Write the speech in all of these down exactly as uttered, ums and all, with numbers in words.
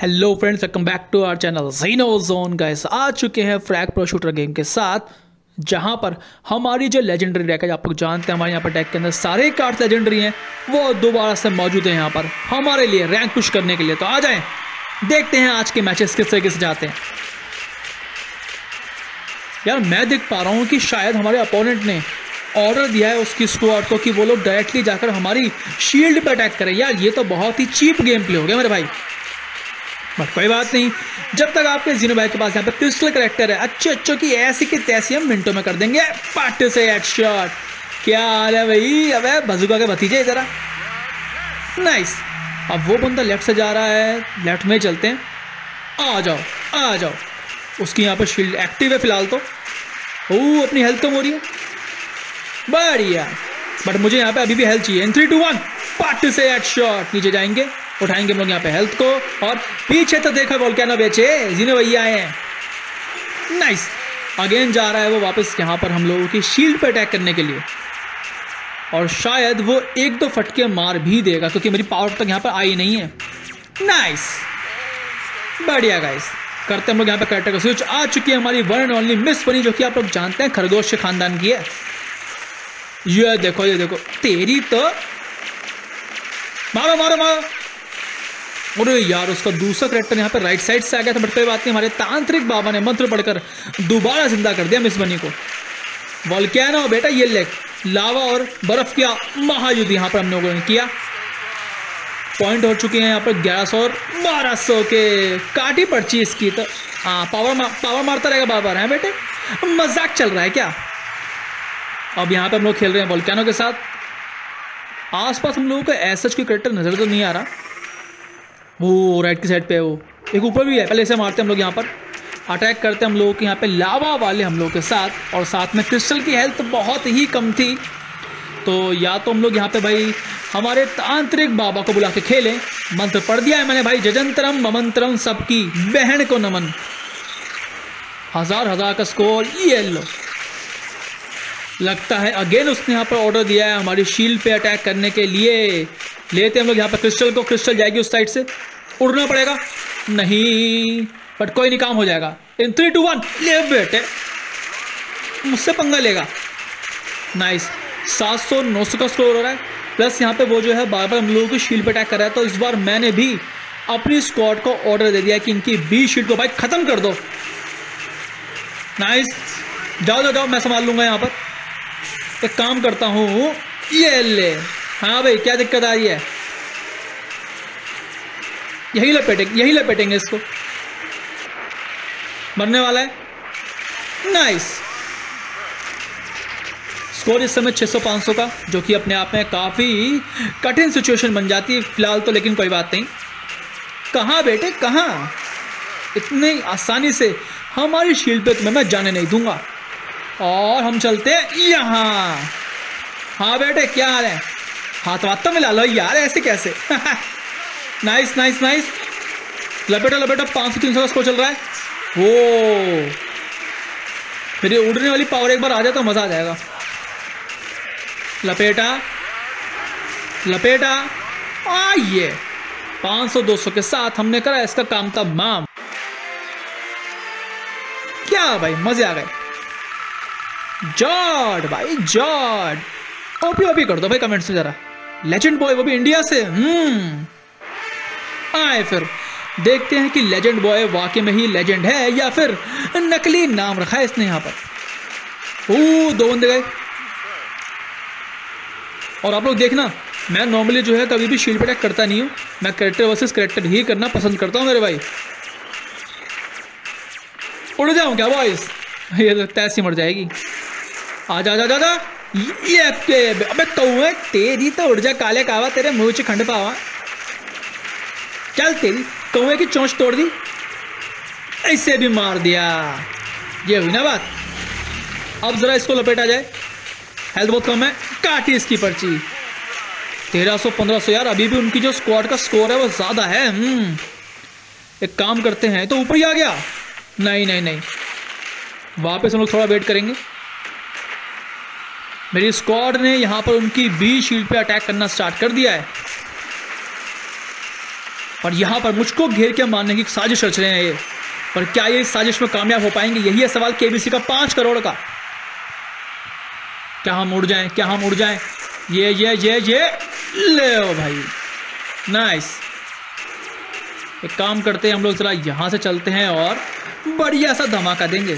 Hello friends, welcome back to our channel ज़ीनोज़ोन। Guys आ चुके हैं फ्रैग प्रो शूटर गेम के साथ, जहां पर हमारी जो लेजेंडरी डेक है, आप लोग जानते हैं हमारे यहाँ पर डेक के अंदर सारे कार्ड्स लेजेंडरी हैं, वो दोबारा से मौजूद है यहाँ पर हमारे लिए रैंक पुश करने के लिए। तो आ जाएं, देखते हैं आज के मैचेस किस तरीके से जाते हैं। यार मैं देख पा रहा हूँ कि शायद हमारे अपोनेंट ने ऑर्डर दिया है उसकी स्क्वाड को कि वो लोग डायरेक्टली जाकर हमारी शील्ड पे अटैक करें। यार ये तो बहुत ही चीप गेम प्ले हो गया मेरे भाई, बट कोई बात नहीं। जब तक आपके जीनो भाई के पास यहाँ पे पिस्टल करेक्टर है, अच्छे अच्छों की ऐसी की तैसी हम मिनटों में कर देंगे। पट से हेडशॉट। क्या हाल है भाई? अबे बजुका के भतीजे इधर आ। नाइस। अब वो बंदा लेफ्ट से जा रहा है, लेफ्ट में चलते हैं। आ जाओ आ जाओ। उसकी यहाँ पे शील्ड एक्टिव है फिलहाल तो। ओह अपनी हेल्थ कम हो रही है, बढ़िया। बट मुझे यहाँ पे अभी भी हेल्थ चाहिए। इन थ्री टू वन पट से हेडशॉट। नीचे जाएंगे, उठाएंगे हम लोग यहाँ पे हेल्थ को, और पीछे तो देखो वोल्केनो बेचे जीनो भैया आए हैं। नाइस। अगेन जा रहा है वो वापस यहाँ पर हम लोगों की शील्ड पे अटैक करने के लिए, और शायद वो एक दो फटके मार भी देगा क्योंकि मेरी पावर तक यहाँ पर आई नहीं है। नाइस, बढ़िया गाइस। करते हम लोग यहाँ पे कैरेक्टर का स्विच। आ चुकी है हमारी वन एंड ओनली मिस बनी, जो कि आप लोग जानते हैं खरगोश के खानदान की है। ये देखो ये देखो तेरी तो। मारो मारो मारो। अरे यार उसका दूसरा कैरेक्टर यहाँ पे राइट साइड से आ गया था, बट कोई बात नहीं। हमारे तांत्रिक बाबा ने मंत्र पढ़कर दोबारा जिंदा कर दिया मिस बनी को। वोल्केनो बेटा ये लेग, लावा और बर्फ का महायुद्ध यहाँ पर हम लोगों ने किया। पॉइंट हो चुके हैं यहाँ पर ग्यारह सौ और बारह सौ के। काटी पर्ची इसकी तो। हाँ पावर मा, पावर मारता रहेगा बार बार है बेटे, मजाक चल रहा है क्या? अब यहाँ पे हम लोग खेल रहे हैं वोल्केनो के साथ। आसपास हम लोगों को ऐसा कोई कैरेक्टर नजर तो नहीं आ रहा। वो राइट की साइड पे वो एक ऊपर भी है, पहले इसे मारते हैं हम लोग। यहाँ पर अटैक करते हैं हम लोगों के यहाँ पे लावा वाले हम लोग के साथ, और साथ में क्रिस्टल की हेल्थ बहुत ही कम थी। तो या तो हम लोग यहाँ पे भाई हमारे तांत्रिक बाबा को बुला के खेलें। मंत्र पढ़ दिया है मैंने भाई, जजंतरम ममंतरम सबकी बहन को नमन। हजार हजार का स्कोर। ये लो, लगता है अगेन उसने यहाँ पर ऑर्डर दिया है हमारी शील्ड पे अटैक करने के लिए। लेते हैं हम लोग यहाँ पर क्रिस्टल को। क्रिस्टल जाएगी उस साइड से, उड़ना पड़ेगा। नहीं बट कोई नहीं, काम हो जाएगा। इन थ्री टू वन ले बेटे, मुझसे पंगा लेगा। नाइस। सात सौ नौ सौ का स्कोर हो रहा है, प्लस यहाँ पे वो जो है बार बार हम लोगों की शील्ड पे अटैक कर रहा है। तो इस बार मैंने भी अपनी स्क्वाड को ऑर्डर दे दिया कि इनकी बी शील्ड को भाई खत्म कर दो। नाइस, जाओ जाओ जाओ, मैं संभाल लूंगा यहाँ पर। एक काम करता हूँ, ये ले। हाँ भाई क्या दिक्कत आ रही है? यही लपेटेंगे यही लपेटेंगे इसको। मरने वाला है। नाइस। स्कोर इस समय छह सौ पाँच सौ का, जो कि अपने आप में काफ़ी कठिन सिचुएशन बन जाती है फिलहाल तो, लेकिन कोई बात नहीं। कहाँ बेटे कहाँ? इतनी आसानी से हमारी शील्ड पे तुम्हें मैं जाने नहीं दूंगा। और हम चलते हैं यहाँ। हाँ बेटे क्या हाल है? हाथ वाथ तो मिला लो यार, ऐसे कैसे? Nice nice nice. लपेटा लपेटा। पाँच सौ तीन सौ का स्कोर चल रहा है। वो मेरी उड़ने वाली पावर एक बार आ जाए तो मज़ा आ जाएगा। लपेटा लपेटा। आइए, पाँच सौ दो सौ के साथ हमने करा इसका काम तमाम। क्या भाई मजे आ गए। जॉर्ड भाई जॉर्ड, ओपी ओपी कर दो भाई कमेंट्स में जरा। लेजेंड बॉय, वो भी इंडिया से। हम्म आए फिर देखते हैं कि लेजेंड बॉय वाकई में ही लेजेंड है या फिर नकली नाम रखा है इसने यहाँ पर। ओ दो बंदे गए। और आप लोग देखना, मैं नॉर्मली जो है कभी भी शील्ड पे अटैक करता नहीं हूँ। मैं कैरेक्टर वर्सेस कैरेक्टर ही करना पसंद करता हूँ मेरे भाई। उड़ जाऊँ क्या बॉयज? ये तो तैसी मर जाएगी। आ जा जा जा जा। ये अबे कौवे तेरी तो उड़ जा काले कावा, तेरे मुंह से खंड पावा। चल तेरी कौवे की चोंच तोड़ दी, ऐसे भी मार दिया। ये हुई ना बात। अब जरा इसको लपेटा जाए। हेल्थ बहुत कम है, काटी इसकी पर्ची। तेरह सौ पंद्रह सौ यार, अभी भी उनकी जो स्क्वाड का स्कोर है वो ज्यादा है। हम्म एक काम करते हैं, तो ऊपर ही आ गया। नहीं नहीं नहीं, वापस हम लोग थोड़ा वेट करेंगे। मेरी स्क्वाड ने यहाँ पर उनकी बी शील्ड पे अटैक करना स्टार्ट कर दिया है। और यहाँ पर मुझको घेर के मारने की साजिश रच रहे हैं ये, पर क्या ये इस साजिश में कामयाब हो पाएंगे? यही है सवाल केबीसी का पाँच करोड़ का। क्या हम उड़ जाएं? क्या हम उड़ जाएं? ये ये ये ये ले ओ भाई, नाइस। एक काम करते हैं हम लोग, जरा यहाँ से चलते हैं और बढ़िया सा धमाका देंगे।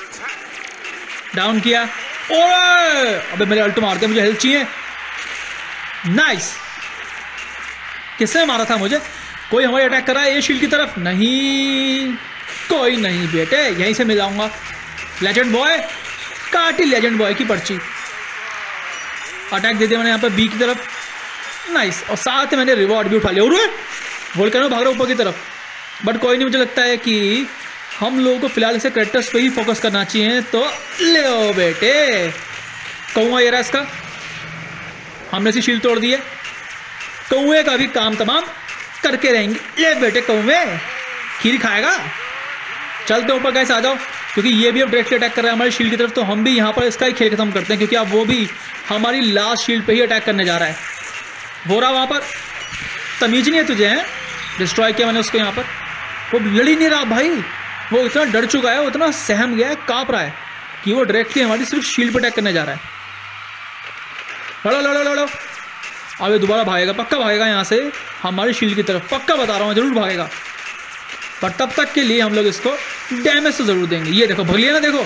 डाउन किया, ओए अबे मेरे अल्ट मार दिया, मुझे हेल्थ चाहिए। नाइस। किसने मारा था मुझे? कोई हमारे अटैक कर रहा है ये शील्ड की तरफ? नहीं, कोई नहीं बेटे, यहीं से मिलाऊंगा। लेजेंड बॉय, काटी लेजेंड बॉय की पर्ची। अटैक दे दिया मैंने यहाँ पे बी की तरफ, नाइस। और साथ में मैंने रिवॉर्ड भी उठा लिया। और वोल्केनो भाग रहा ऊपर की तरफ, बट कोई नहीं, मुझे लगता है कि हम लोगों को फिलहाल इसे कैरेक्टर्स पे ही फोकस करना चाहिए। तो ले ओ बेटे, कौआ ये रहा इसका, हमने सी शील्ड तोड़ दी है। कौए का भी काम तमाम करके रहेंगे। ले बेटे कौए, खीर खाएगा। चलते ऊपर गैस, आ जाओ, क्योंकि ये भी अब डायरेक्टली अटैक कर रहा है हमारी शील्ड की तरफ। तो हम भी यहाँ पर इसका ही खेल खत्म करते हैं, क्योंकि अब वो भी हमारी लास्ट शील्ड पे ही अटैक करने जा रहा है। वो रहा वहाँ पर, तमीज नहीं है तुझे? हैं डिस्ट्रॉय किया मैंने उसको यहाँ पर। वो लड़ ही नहीं रहा भाई, वो इतना डर चुका है, वो इतना सहम गया है, काँप रहा है कि वो डायरेक्टली हमारी सिर्फ शील्ड पे अटैक करने जा रहा है। लड़ो लड़ो लड़ो, अब ये दोबारा भागेगा, पक्का भागेगा यहाँ से हमारी शील्ड की तरफ, पक्का बता रहा हूँ, जरूर भागेगा। पर तब तक के लिए हम लोग इसको डैमेज तो जरूर देंगे। ये देखो भग लिया ना, देखो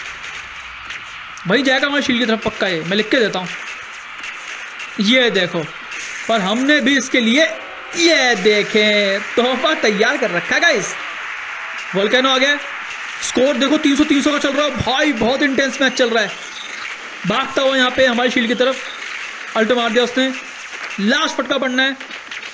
भाई जाएगा हमारी शील्ड की तरफ पक्का, ये मैं लिख के देता हूँ। ये देखो, पर हमने भी इसके लिए ये देखें तोहफा तैयार कर रखा है गाइस। वोल्केनो आ गया, स्कोर देखो तीन सौ तीन सौ का चल रहा है भाई, बहुत इंटेंस मैच चल रहा है। भागता हुआ यहाँ पे हमारी शील्ड की तरफ, अल्ट मार दिया उसने, लास्ट फटका पड़ना है।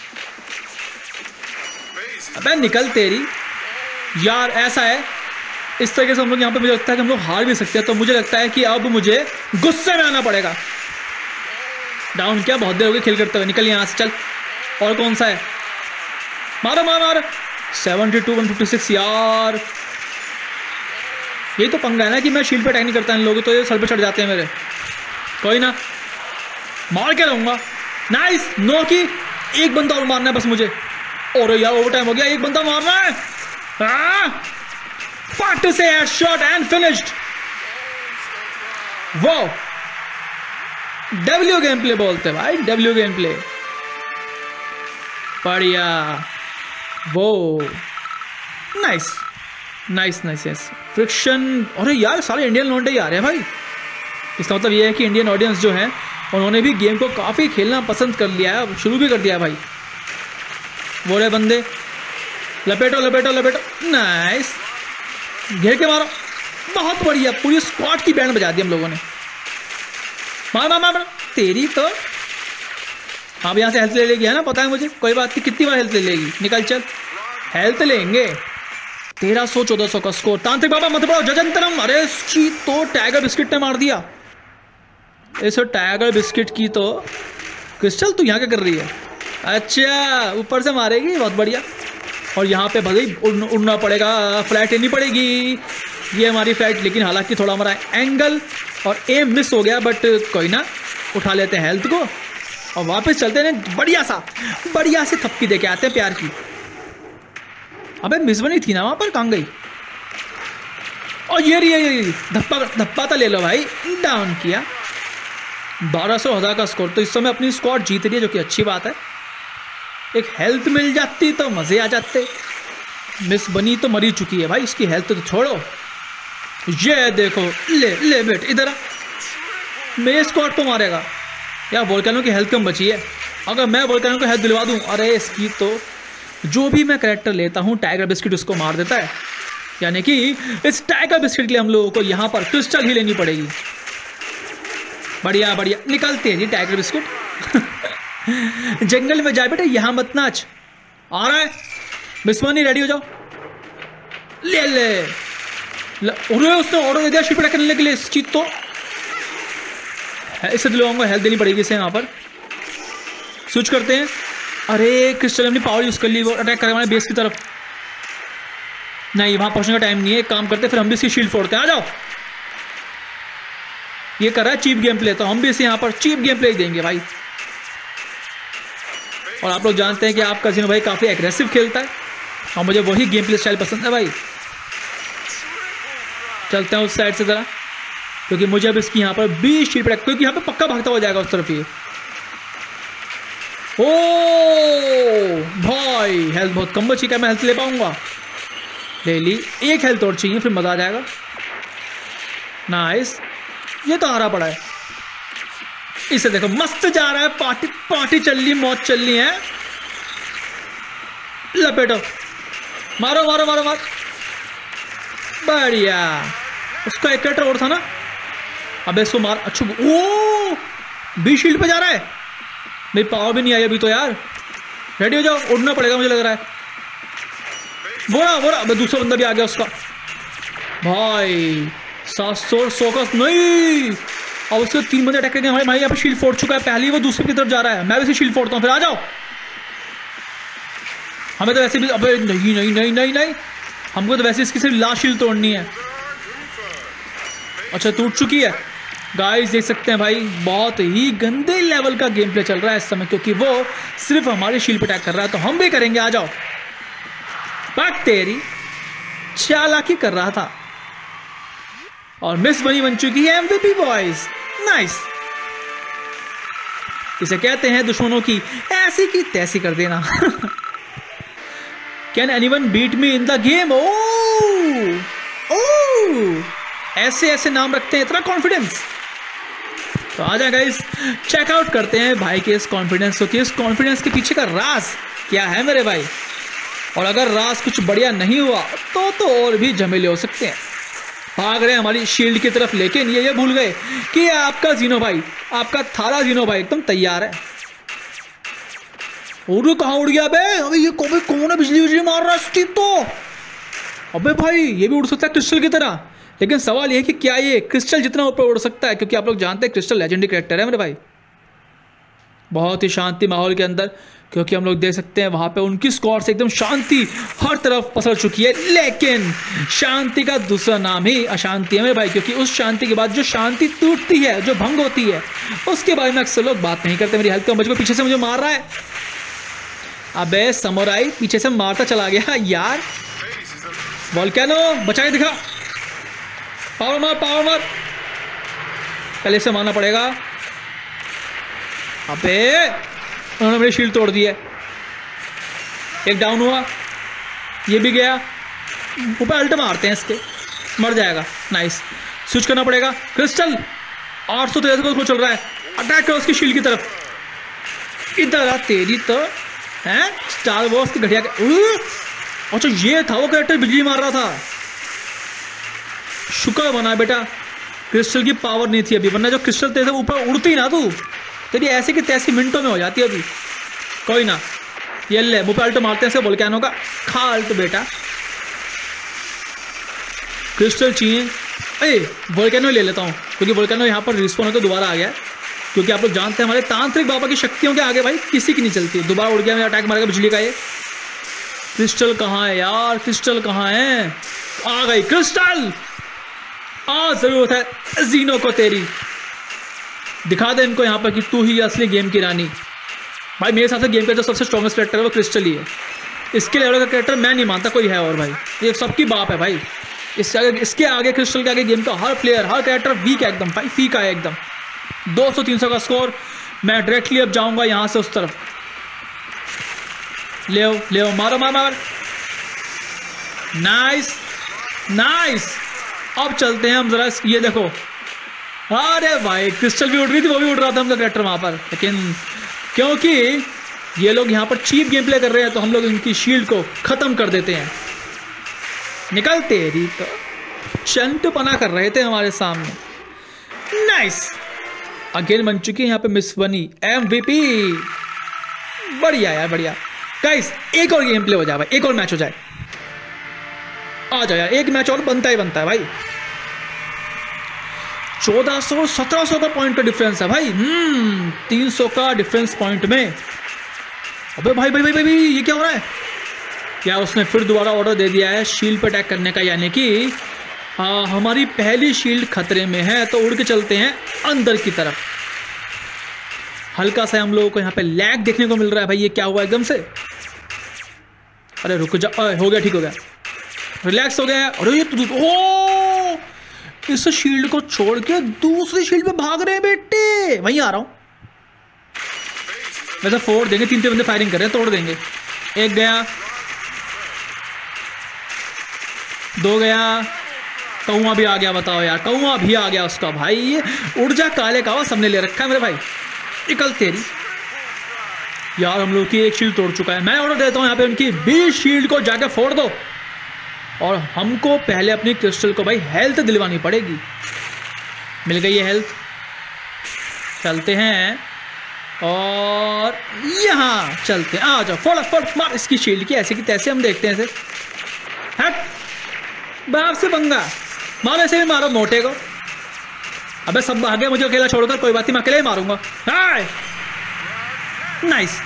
अबे निकल तेरी यार, ऐसा है इस तरीके से हम लोग यहाँ पे, मुझे लगता है कि हम लोग हार भी सकते हैं। तो मुझे लगता है कि अब मुझे गुस्से में आना पड़ेगा। डाउन किया, बहुत देर हो गई खेल करते हुए, निकल यहाँ से चल। और कौन सा है? मारो मारो मारो, seventy two one fifty six यार। यही तो पंगा है ना कि मैं शील्ड पे अटैक नहीं करता इन लोगों, तो ये सर पे चढ़ जाते हैं मेरे। कोई ना, मार के रहूंगा। नाइस, नो की एक बंदा और मारना है बस मुझे। और यार ओवर टाइम हो गया, एक बंदा मारना है। पार्ट से हेडशॉट एंड फिनिश्ड। वो डब्ल्यू गेम प्ले बोलते हैं भाई, डब्ल्यू गेम प्ले, बढ़िया। वो nice nice nice yes friction. अरे यार सारे इंडियन लौंडे ही आ रहे हैं भाई। इसका मतलब ये है कि इंडियन ऑडियंस जो है उन्होंने भी गेम को काफ़ी खेलना पसंद कर लिया है, अब शुरू भी कर दिया है भाई। वो रहे बंदे, लपेटो लपेटो लपेटो, नाइस, घेर के मारो, बहुत बढ़िया। पूरी स्क्वाड की बैंड बजा दी हम लोगों ने। मार मार मार तेरी तो। अब यहाँ से हेल्थ ले लेगी है ना, पता है मुझे, कोई बात नहीं, कितनी बार हेल्थ ले लेगी, निकल चल, हेल्थ लेंगे। तेरह सौ चौदह सौ का स्कोर। तांत्रिक बाबा मत पड़ो, जजंतरम। अरे इसकी तो टाइगर बिस्किट ने मार दिया। इस टाइगर बिस्किट की तो क्रिस्टल तू यहाँ क्या कर रही है? अच्छा ऊपर से मारेगी, बहुत बढ़िया। और यहाँ पे भाई उड़ना उड़ना पड़ेगा, फ्लाइट लेनी पड़ेगी। ये हमारी फ्लाइट, लेकिन हालांकि थोड़ा हमारा एंगल और एम मिस हो गया, बट कोई ना, उठा लेते हैं हेल्थ को और वापस चलते हैं। बढ़िया सा बढ़िया से थपकी दे के आते हैं प्यार की। अबे मिस बनी थी ना वहाँ पर, कहाँ गई? और ये रही ये धप्पा धप्पा तो ले लो भाई। डाउन किया, बारह सौ हज़ार का स्कोर। तो इस समय अपनी स्क्वाड जीत रही है, जो कि अच्छी बात है। एक हेल्थ मिल जाती तो मज़े आ जाते। मिस बनी तो मरी चुकी है भाई, उसकी हेल्थ तो छोड़ो। ये देखो, ले ले बेट इधर आ, मेरे स्क्वाड को मारेगा यार। वोल्केनो की हेल्थ कम बची है, अगर मैं वोल्केनो को हेल्थ दिलवा दूँ, अरे इसकी तो जो भी मैं कैरेक्टर लेता हूँ टाइगर बिस्किट उसको मार देता है। यानी कि इस टाइगर बिस्किट के लिए हम लोगों को यहाँ पर क्रिस्टल ही लेनी पड़ेगी। बढ़िया बढ़िया, निकलते हैं जी टाइगर बिस्किट। जंगल में जाए बेटे, यहाँ मत नाच। आ रहा है बिस्मानी, रेडी हो जाओ। ले ले, ले। अरे उसने ऑर्डर दे दिया शीट पे करने के लिए। इस चीज तो इसे दिलवाऊंगा, हेल्थ देनी पड़ेगी इसे। यहाँ पर स्विच करते हैं। अरे क्रिस्टल अपनी पावर यूज कर ली, वो अटैक करेगा हमारे बेस की तरफ। नहीं, वहां पहुंचने का टाइम नहीं है। एक काम करते, फिर हम भी इसकी शील्ड फोड़ते हैं। आ जाओ। ये कर रहा है चीप गेम प्ले, तो हम भी इसे यहाँ पर चीप गेम प्ले ही देंगे भाई। और आप लोग जानते हैं कि आपका जीनो भाई काफ़ी एग्रेसिव खेलता है और मुझे वही गेम प्ले स्टाइल पसंद है भाई। चलते हैं उस साइड से ज़रा, क्योंकि मुझे अब इसकी यहाँ पर बीस शीट पड़ेगा, क्योंकि यहाँ पे पक्का भागता हुआ जाएगा उस तरफ ये। ओ भाई हेल्थ बहुत कम बची, क्या मैं हेल्थ ले पाऊंगा? ले ली, एक हेल्थ और चाहिए फिर मज़ा आ जाएगा। नाइस, ये तो हारा पड़ा है। इसे देखो मस्त जा रहा है, पार्टी पार्टी चल रही, मौत चल रही है। लपेटो, मारो मारो मारो मारो, बढ़िया। उसका एक कैरेक्टर और था ना, अबे इसको मार। अच्छा ओ बी शील्ड पे जा रहा है, मेरी पावर भी नहीं आई अभी तो यार। रेडी हो जाओ, उड़ना पड़ेगा मुझे लग रहा है। बोरा बोरा, अबे दूसरा बंदा भी आ गया उसका भाई। सात सौ सौ का नहीं, और उसके तीन बंदे अटैक करके हमारे भाई यहाँ पे शील्ड फोड़ चुका है पहले, वो दूसरे की तरफ जा रहा है। मैं वैसे शील्ड फोड़ता हूँ, फिर आ जाओ। हमें तो वैसे भी, अबे नहीं नहीं नहीं नहीं नहीं, हमको तो वैसे इसकी सिर्फ लास्ट शील्ड तोड़नी है। अच्छा टूट चुकी है गाइस, देख सकते हैं भाई बहुत ही गंदे लेवल का गेम प्ले चल रहा है इस समय, क्योंकि वो सिर्फ हमारी शील्ड पे अटैक कर रहा है, तो हम भी करेंगे। आ जाओ, बात तेरी चालाकी कर रहा था और मिस बनी बन चुकी है एमवीपी बॉयज। नाइस, इसे कहते हैं दुश्मनों की ऐसी की तैसी कर देना। Can anyone beat me in the game? ओ ओ ऐसे ऐसे नाम रखते हैं, इतना कॉन्फिडेंस। तो आ जाए गाइस, चेकआउट करते हैं भाई के इस कॉन्फिडेंस को, कि इस कॉन्फिडेंस के पीछे का राज क्या है मेरे भाई। और अगर राज कुछ बढ़िया नहीं हुआ तो तो और भी झमेले हो सकते हैं। भाग रहे हैं हमारी शील्ड की तरफ, लेकिन ये ये भूल गए कि आपका जीनो भाई, आपका थाला जीनो भाई एकदम तैयार है। उड़ कहाँ उड़ गया बे? अबे ये कौन कौन है बिजली बिजली मार रहा है स्टीव तो? अबे भाई ये भी उड़ सकता है क्रिस्टल की तरह, लेकिन सवाल ये है कि क्या ये क्रिस्टल जितना ऊपर उड़ सकता है, क्योंकि आप लोग जानते हैं क्रिस्टल लेजेंडरी कैरेक्टर है मेरे भाई। बहुत ही शांति माहौल के अंदर, क्योंकि हम लोग देख सकते हैं वहाँ पे उनकी स्क्वाड से एकदम शांति हर तरफ पसर चुकी है। लेकिन शांति का दूसरा नाम ही अशांति है मेरे भाई, क्योंकि उस शांति के बाद जो शांति टूटती है, जो भंग होती है, उसके बारे में अक्सर लोग बात नहीं करते। मेरी हेल्थ कम बच गई, पीछे से मुझे मार रहा है। अबे समुराई पीछे से मारता चला गया यार। वोल्केनो बचा के दिखा, पावर मार पावर मार, पहले से मारना पड़ेगा। अबे उन्होंने मेरी शील्ड तोड़ दी है, एक डाउन हुआ, ये भी गया। ऊपर अल्ट मारते हैं इसके, मर जाएगा। नाइस, स्विच करना पड़ेगा। क्रिस्टल आठ सौ तेरह को चल रहा है, अटैक करो उसकी शील्ड की तरफ। इधर आ तेरी तो हैं स्टार वॉर्स की घटिया। अच्छा ये था वो कैरेक्टर बिजली मार रहा था, शुक्र बना बेटा क्रिस्टल की पावर नहीं थी अभी, वरना जो क्रिस्टल तेरे ऊपर उड़ती ना तू, तेरी ऐसे की तैसी मिनटों में हो जाती है अभी। कोई ना, ये ले मुँह पे अल्ट मारते हैं, बोल क्या होगा, खा अल्ट बेटा। क्रिस्टल चाहिए, अरे वोल्केनो ले लेता हूँ, क्योंकि वोल्केनो यहाँ पर रिस्पॉन होकर दोबारा आ गया, क्योंकि आप लोग जानते हैं हमारे तांत्रिक बाबा की शक्तियों के आगे भाई किसी की नहीं चलती। दोबारा उड़ गया, मेरा अटैक मारेगा बिजली का ये। क्रिस्टल कहाँ है यार, क्रिस्टल कहाँ है? आ गई क्रिस्टल, आ जरूरत है जीनो को तेरी। दिखा दे इनको यहाँ पर कि तू ही असली गेम की रानी। भाई मेरे हिसाब से गेम का जो सबसे स्ट्रॉन्गेस्ट कैरेक्टर है वो क्रिस्टल ही है। इसके लेवल का कैरेक्टर मैं नहीं मानता कोई है और भाई, ये सबकी बाप है भाई। इससे आगे, इसके आगे क्रिस्टल के आगे गेम का हर प्लेयर, हर कैरेक्टर वीक है एकदम भाई, फीका है एकदम। दो सौ तीन सौ का स्कोर। मैं डायरेक्टली अब जाऊंगा यहाँ से उस तरफ। ले आओ ले आओ, मारो मार मार। नाइस नाइस, अब चलते हैं हम जरा। ये देखो, अरे भाई क्रिस्टल भी उड़ रही थी, वो भी उड़ रहा था उनका कैरेक्टर वहाँ पर, लेकिन क्योंकि ये लोग यहाँ पर चीप गेम प्ले कर रहे हैं तो हम लोग इनकी शील्ड को ख़त्म कर देते हैं। निकल तेरी तो, चंटपना कर रहे थे हमारे सामने। नाइस, अगेन बन चुकी है यहाँ पे मिस बनी एमवीपी। बढ़िया यार बढ़िया। गाइस एक और गेम प्ले हो जाए भाई, एक और मैच हो जाए, आ जाओ यार, एक मैच और बनता ही बनता है भाई। चौदह सौ सत्रह सौ का पॉइंट का डिफरेंस है भाई। हम्म तीन सौ का डिफरेंस पॉइंट में। अबे भाई भाई भाई भाई, भाई ये क्या हो रहा है? क्या उसने फिर दोबारा ऑर्डर दे दिया है शील्ड पे अटैक करने का, यानी कि हमारी पहली शील्ड खतरे में है, तो उड़ के चलते हैं अंदर की तरफ। हल्का सा हम लोगों को यहाँ पे लैग देखने को मिल रहा है भाई। ये क्या हुआ एकदम से? अरे रुक जा, हो गया, ठीक हो गया, रिलैक्स हो गया। अरे ये तो ओ इस शील्ड को छोड़ के दूसरी शील्ड पे भाग रहे हैं बेटे। वहीं आ रहा हूँ, वैसे फोड़ देंगे, तीन तीन बंदे फायरिंग कर रहे हैं, तोड़ देंगे। एक गया, दो गया, कौआ भी आ गया। बताओ यार, कौआ भी आ गया उसका भाई। उड़ जा काले कावा, सबने ले रखा है मेरे भाई। निकल तेरी यार, हम लोग की एक शील्ड तोड़ चुका है। मैं ऑर्डर देता हूँ यहाँ पे उनकी बीस शील्ड को जाके फोड़ दो, और हमको पहले अपनी क्रिस्टल को भाई हेल्थ दिलवानी पड़ेगी। मिल गई है हेल्थ, चलते हैं और यहाँ चलते हैं। आ जाओ, फोड़ फोड़ मार इसकी शील्ड की, ऐसे की तैसे हम देखते हैं इसे। हट बाप से पंगा, मारो ऐसे भी मारो मोटे को। अबे सब भागे मुझे अकेला छोड़कर, कोई बात नहीं, मैं अकेले ही मारूंगा। नाइस।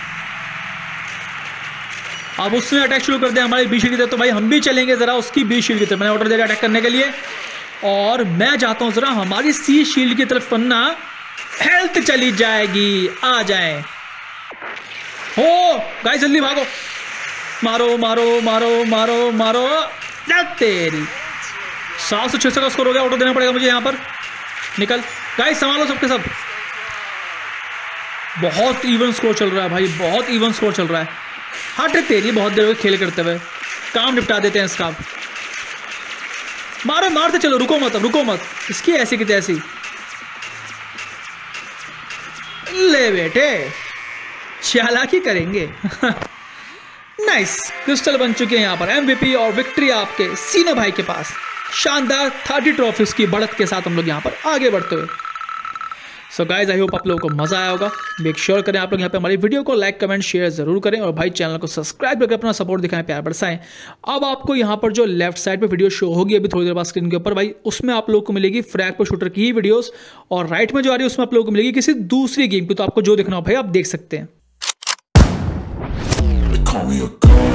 अब उसने अटैक शुरू कर दिया हमारी बी शील्ड की तरफ, तो भाई हम भी चलेंगे जरा उसकी बी शील्ड की तरफ। मैंने ऑर्डर दिया अटैक करने के लिए, और मैं जाता हूं जरा हमारी सी शील्ड की तरफ, वरना हेल्थ चली जाएगी। आ जाए हो गाइस, जल्दी भागो, मारो मारो मारो मारो मारो। तेरी सात सौ छह सौ का स्कोर हो गया। ऑर्डर देना पड़ेगा मुझे यहाँ पर। निकल गाइस, संभालो सबके सब। बहुत इवन स्कोर चल रहा है भाई, बहुत इवन स्कोर चल रहा है। हट तेरी, बहुत देर हो गई खेल करते हुए, काम निपटा देते हैं इसका। मारो, मारते चलो, रुको मत, रुको मत। इसकी ऐसी की तैसी। ले बेटे, चालाकी करेंगे। नाइस, क्रिस्टल बन चुके हैं यहाँ पर। एमवीपी और विक्ट्री आपके सीनो भाई के पास। शानदार तीस ट्रॉफीज की बढ़त के साथ हम लोग यहाँ पर आगे बढ़ते हुए। सो गाइज, आई होप आप लोगों को मजा आया होगा। मेक श्योर करें आप लोग यहाँ पे हमारी वीडियो को लाइक कमेंट शेयर जरूर करें, और भाई चैनल को सब्सक्राइब करके अपना सपोर्ट दिखाएं, प्यार बरसाएं। अब आपको यहाँ पर जो लेफ्ट साइड पे वीडियो शो होगी अभी थोड़ी देर बाद स्क्रीन के ऊपर भाई, उसमें आप लोगों को मिलेगी फ्रैग पर शूटर की ही वीडियोस, और राइट में जो आ रही है उसमें आप लोगों को मिलेगी किसी दूसरी गेम की। तो आपको जो देखना हो भाई आप देख सकते हैं।